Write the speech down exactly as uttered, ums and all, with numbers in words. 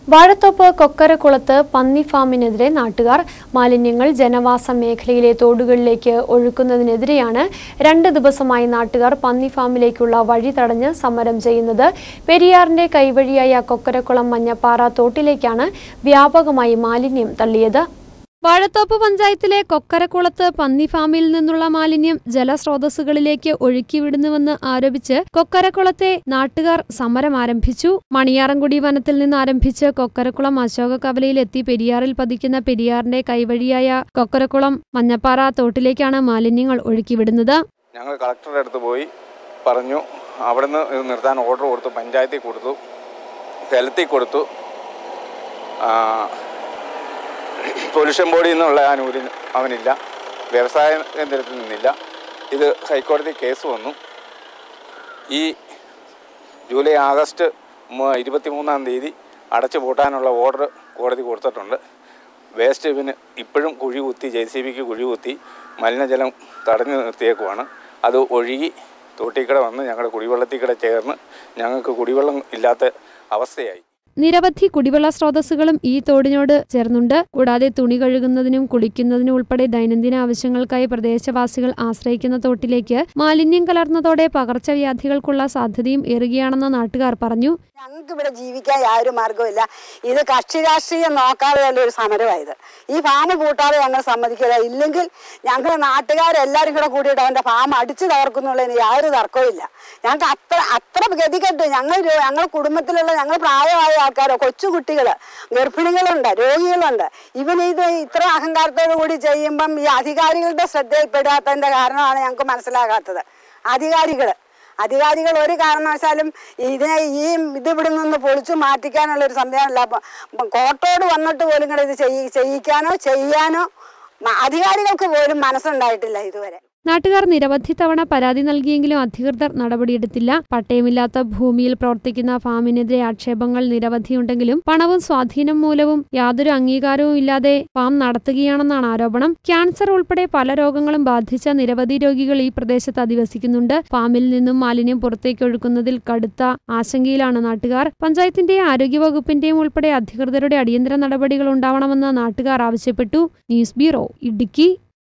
വാഴത്തോപ്പ് കൊക്കരക്കുളത്ത് പന്നി ഫാമിനെതിരെ നാട്ടുകാർ മാലിന്യങ്ങൾ ജനവാസ മേഖലയിലെ തോടുകളിലേക്ക് ഒഴുക്കുന്നതിനെതിരെയാണ് രണ്ട് ദിവസമായി നാട്ടുകാർ പന്നി ഫാമിലേക്കുള്ള വഴി തടഞ്ഞ് സമരം ചെയ്യുന്നത്. പെരിയാറിന്റെ കൈവഴിയായ കൊക്കരക്കുളം മഞ്ഞപ്പാറ തോട്ടിലേക്കാണ് വ്യാപകമായി മാലിന്യം തള്ളിയത്. വാഴത്തോപ്പ് പഞ്ചായത്തിലെ കൊക്കരക്കുളത്ത് പന്നി ഫാമിൽ നിന്നുള്ള മാലിന്യം ജലസ്രോതസ്സുകളിലേക്ക് ഒഴുക്കിവിടുന്നുവെന്ന് ആരോപിച്ച് കൊക്കരക്കുളത്തെ നാട്ടുകാർ സമരം ആരംഭിച്ചു. മണിയാറൻകുടി വനത്തിൽ നിന്ന് ആരംഭിച്ച് കൊക്കരക്കുളം അശോക കവലയിലെത്തി പെരിയാറിൽ പതിക്കുന്ന പെരിയാറിന്റെ കൈവഴിയായ കൊക്കരക്കുളം മഞ്ഞപ്പാറ തോട്ടിലേക്കാണ് മാലിന്യങ്ങൾ ഒഴുക്കിവിടുന്നത്. ഞങ്ങൾ കളക്ടറുടെ അടുത്ത് പോയി പറഞ്ഞു, അവിടുന്ന് നിർത്താൻ ഓർഡർ കൊടുത്തു, പഞ്ചായത്തിൽ കൊടുത്തു, സ്ഥലത്തിൽ കൊടുത്തു, പൊല്യൂഷൻ ബോർഡിൽ നിന്നുള്ള ആനുകൂല്യം അവനില്ല, വ്യവസായ കേന്ദ്രത്തിൽ നിന്നില്ല. ഇത് ഹൈക്കോടതി കേസ് വന്നു. ഈ ജൂലൈ ആഗസ്റ്റ് ഇരുപത്തി മൂന്നാം തീയതി അടച്ചു പൂട്ടാനുള്ള ഓർഡർ കോടതി കൊടുത്തിട്ടുണ്ട്. വേസ്റ്റ് ബിന് ഇപ്പോഴും കുഴി കുത്തി, ജെ സി ബിക്ക് കുഴി കുത്തി മലിനജലം തടഞ്ഞു നിർത്തിയേക്കുവാണ്. അത് ഒഴുകി തോട്ടിക്കട വന്ന് ഞങ്ങളുടെ കുടിവെള്ളത്തിക്കട ചേർന്ന് ഞങ്ങൾക്ക് കുടിവെള്ളം ഇല്ലാത്ത അവസ്ഥയായി. നിരവധി കുടിവെള്ള സ്രോതസ്സുകളും ഈ തോടിനോട് ചേർന്നുണ്ട്. കൂടാതെ തുണി കഴുകുന്നതിനും കുളിക്കുന്നതിനും ഉൾപ്പെടെ ദൈനംദിന ആവശ്യങ്ങൾക്കായി പ്രദേശവാസികൾ ആശ്രയിക്കുന്ന തോട്ടിലേക്ക് മാലിന്യം കലർന്നതോടെ പകർച്ചവ്യാധികൾക്കുള്ള സാധ്യതയും ഏറുകയാണെന്ന് നാട്ടുകാർ പറഞ്ഞു. ഞങ്ങൾക്ക് ഇവിടെ ജീവിക്കാൻ യാതൊരു മാർഗമില്ല. ഇത് കക്ഷി രാഷ്ട്രീയം നോക്കാതെയുള്ള ഒരു സമരമായത്. ഈ ഫാം കൂട്ടാതെ ഞങ്ങൾ സമ്മതിക്കില്ല. ഇല്ലെങ്കിൽ ഞങ്ങൾ നാട്ടുകാരെല്ലാവരും കൂടെ കൂടിയിട്ട് അവൻ്റെ ഫാം അടിച്ചു തകർക്കുന്നുള്ളതിന് യാതൊരു തർക്കവും ഇല്ല. ഞങ്ങൾക്ക് അത്ര അത്ര ഗതികെട്ട് ഞങ്ങൾ ഞങ്ങൾ കുടുംബത്തിലുള്ള ഞങ്ങൾ പ്രായമായ ആൾക്കാരോ, കൊച്ചുകുട്ടികൾ, ഗർഭിണികളുണ്ട്, രോഗികളുണ്ട്. ഇവനിത് ഇത്ര അഹങ്കാരത്തോടു കൂടി ചെയ്യുമ്പം ഈ അധികാരികളുടെ ശ്രദ്ധയിൽപ്പെടാത്തതിൻ്റെ കാരണമാണ് ഞങ്ങൾക്ക് മനസ്സിലാകാത്തത്. അധികാരികൾ അധികാരികൾ ഒരു കാരണവശാലും ഇതിനെ ഈ ഇത് ഇവിടെ നിന്ന് പൊളിച്ചു മാറ്റിക്കാനുള്ള ഒരു സംവിധാനമില്ല. കോർട്ടോട് വന്നിട്ട് പോലും കൂടെ ഇത് ചെയ്യിക്കാനോ ചെയ്യാനോ അധികാരികൾക്ക് പോലും മനസ്സുണ്ടായിട്ടില്ല ഇതുവരെ. നാട്ടുകാർ നിരവധി തവണ പരാതി നൽകിയെങ്കിലും അധികൃതർ നടപടിയെടുത്തില്ല. പട്ടയമില്ലാത്ത ഭൂമിയിൽ പ്രവർത്തിക്കുന്ന ഫാമിനെതിരെ ആക്ഷേപങ്ങൾ നിരവധിയുണ്ടെങ്കിലും പണവും സ്വാധീനം മൂലവും യാതൊരു അംഗീകാരവും ഇല്ലാതെ ഫാം നടത്തുകയാണെന്നാണ് ആരോപണം. ക്യാൻസർ ഉൾപ്പെടെ പല രോഗങ്ങളും ബാധിച്ച നിരവധി രോഗികൾ ഈ പ്രദേശത്ത് അധിവസിക്കുന്നുണ്ട്. ഫാമിൽ നിന്നും മാലിന്യം പുറത്തേക്ക് ഒഴുക്കുന്നതിൽ കടുത്ത ആശങ്കയിലാണ് നാട്ടുകാർ. പഞ്ചായത്തിന്റെയും ആരോഗ്യവകുപ്പിന്റെയും ഉൾപ്പെടെ അധികൃതരുടെ അടിയന്തര നടപടികൾ ഉണ്ടാവണമെന്ന് നാട്ടുകാർ ആവശ്യപ്പെട്ടു. News bureau, Idukki.